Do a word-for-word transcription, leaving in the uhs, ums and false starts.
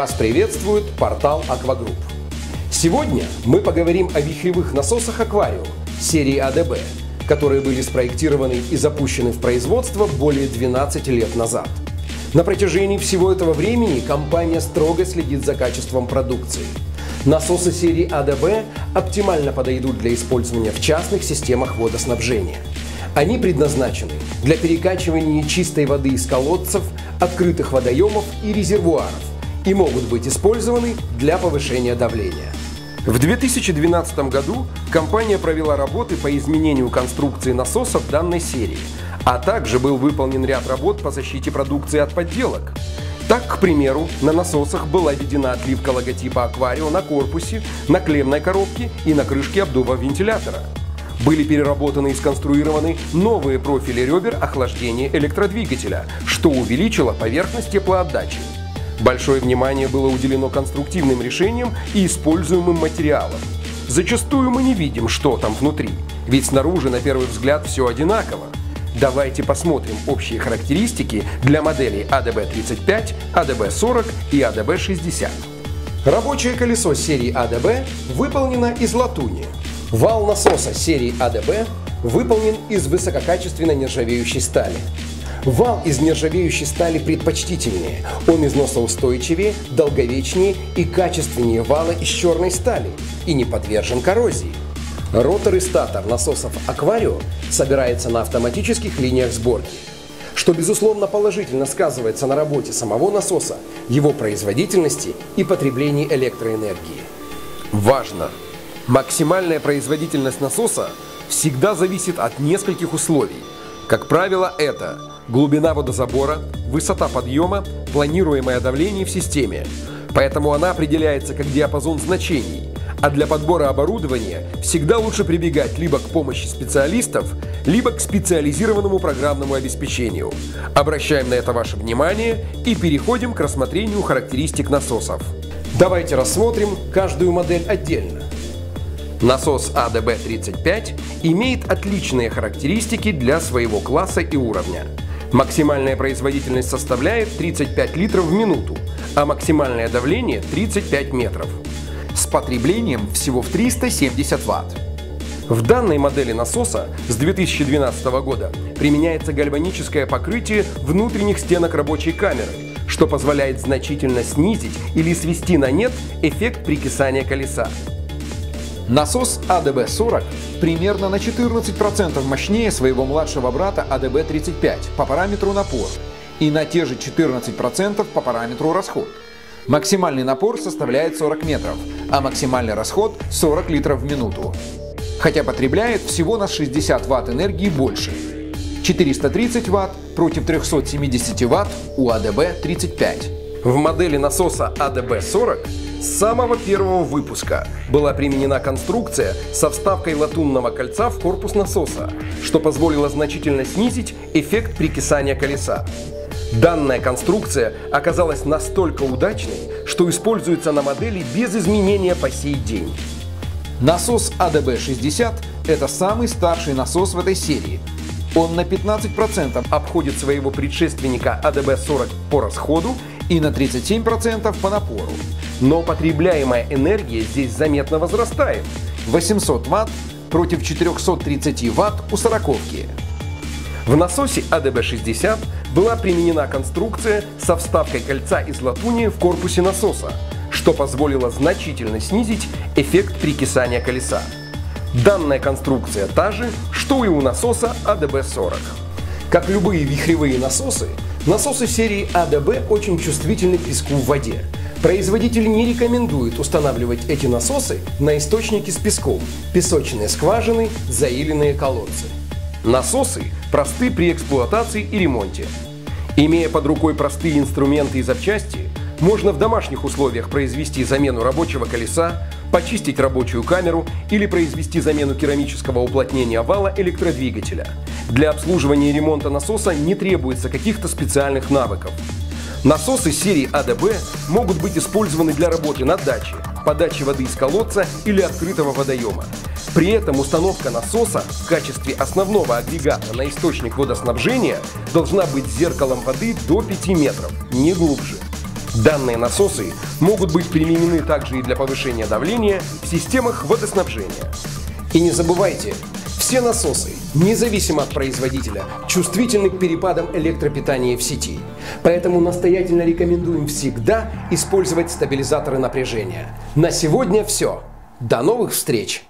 Вас приветствует портал Аквагрупп. Сегодня мы поговорим о вихревых насосах «Аквариум» серии а дэ бэ, которые были спроектированы и запущены в производство более двенадцати лет назад. На протяжении всего этого времени компания строго следит за качеством продукции. Насосы серии а дэ бэ оптимально подойдут для использования в частных системах водоснабжения. Они предназначены для перекачивания чистой воды из колодцев, открытых водоемов и резервуаров и могут быть использованы для повышения давления. В две тысячи двенадцатом году компания провела работы по изменению конструкции насосов данной серии, а также был выполнен ряд работ по защите продукции от подделок. Так, к примеру, на насосах была введена отливка логотипа «Аквариум» на корпусе, на клеммной коробке и на крышке обдува вентилятора. Были переработаны и сконструированы новые профили ребер охлаждения электродвигателя, что увеличило поверхность теплоотдачи. Большое внимание было уделено конструктивным решениям и используемым материалам. Зачастую мы не видим, что там внутри, ведь снаружи на первый взгляд все одинаково. Давайте посмотрим общие характеристики для моделей а дэ бэ тридцать пять, а дэ бэ сорок и а дэ бэ шестьдесят. Рабочее колесо серии а дэ бэ выполнено из латуни. Вал насоса серии а дэ бэ выполнен из высококачественной нержавеющей стали. Вал из нержавеющей стали предпочтительнее, он износоустойчивее, долговечнее и качественнее вала из черной стали и не подвержен коррозии. Ротор и статор насосов «Аквариум» собирается на автоматических линиях сборки, что безусловно положительно сказывается на работе самого насоса, его производительности и потреблении электроэнергии. Важно! Максимальная производительность насоса всегда зависит от нескольких условий. Как правило, это глубина водозабора, высота подъема, планируемое давление в системе. Поэтому она определяется как диапазон значений. А для подбора оборудования всегда лучше прибегать либо к помощи специалистов, либо к специализированному программному обеспечению. Обращаем на это ваше внимание и переходим к рассмотрению характеристик насосов. Давайте рассмотрим каждую модель отдельно. Насос а дэ бэ тридцать пять имеет отличные характеристики для своего класса и уровня. Максимальная производительность составляет тридцать пять литров в минуту, а максимальное давление тридцать пять метров. С потреблением всего в триста семьдесят ватт. В данной модели насоса с две тысячи двенадцатого года применяется гальваническое покрытие внутренних стенок рабочей камеры, что позволяет значительно снизить или свести на нет эффект прикисания колеса. Насос а дэ бэ сорок примерно на четырнадцать процентов мощнее своего младшего брата а дэ бэ тридцать пять по параметру напор и на те же четырнадцать процентов по параметру расход. Максимальный напор составляет сорок метров, а максимальный расход сорок литров в минуту. Хотя потребляет всего на шестьдесят ватт энергии больше. четыреста тридцать ватт против трёхсот семидесяти ватт у а дэ бэ тридцать пять. В модели насоса а дэ бэ сорок с самого первого выпуска была применена конструкция со вставкой латунного кольца в корпус насоса, что позволило значительно снизить эффект прикисания колеса. Данная конструкция оказалась настолько удачной, что используется на модели без изменения по сей день. Насос а дэ бэ шестьдесят – это самый старший насос в этой серии. Он на пятнадцать процентов обходит своего предшественника а дэ бэ сорок по расходу и на тридцать семь процентов по напору. Но потребляемая энергия здесь заметно возрастает – восемьсот ватт против четырёхсот тридцати ватт у сороковки. В насосе а дэ бэ шестьдесят была применена конструкция со вставкой кольца из латуни в корпусе насоса, что позволило значительно снизить эффект прикисания колеса. Данная конструкция та же, что и у насоса а дэ бэ сорок. Как любые вихревые насосы, насосы серии а дэ бэ очень чувствительны к песку в воде. Производитель не рекомендует устанавливать эти насосы на источники с песком, песочные скважины, заиленные колодцы. Насосы просты при эксплуатации и ремонте. Имея под рукой простые инструменты и запчасти, можно в домашних условиях произвести замену рабочего колеса, почистить рабочую камеру или произвести замену керамического уплотнения вала электродвигателя. Для обслуживания и ремонта насоса не требуется каких-то специальных навыков. Насосы серии а дэ бэ могут быть использованы для работы на даче, подачи воды из колодца или открытого водоема. При этом установка насоса в качестве основного агрегата на источник водоснабжения должна быть зеркалом воды до пяти метров, не глубже. Данные насосы могут быть применены также и для повышения давления в системах водоснабжения. И не забывайте, все насосы, независимо от производителя, чувствительны к перепадам электропитания в сети. Поэтому настоятельно рекомендуем всегда использовать стабилизаторы напряжения. На сегодня все. До новых встреч!